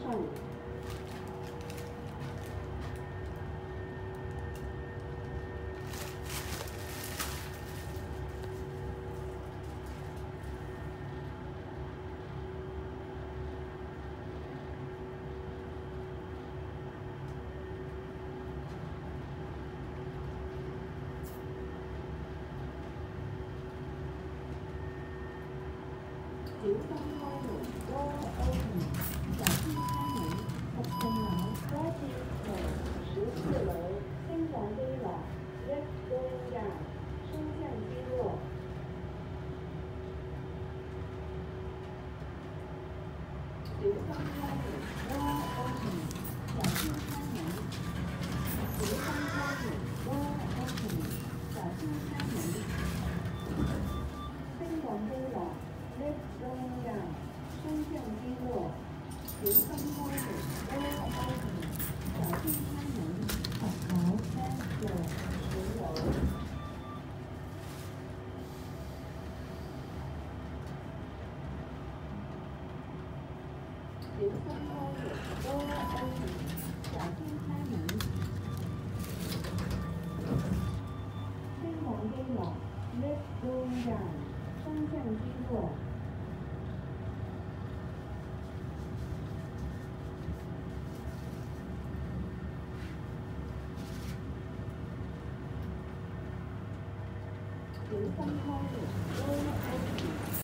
上。小心开门 ，Door open， 小心开门，10層樓，多至14樓，升降機落 ，Lift going down， 升降機落。小心開門 ，Door open， 小心開門，小心開門 ，Door open， 小心開門，升降機落。Lift going down， 升降機落，小心開門 ，Door open， 小心開門，10樓 10 floor， 10樓。小心開門 ，Door open， 小心開門，升降機落 ，Lift going down， 升降機落。小心開門。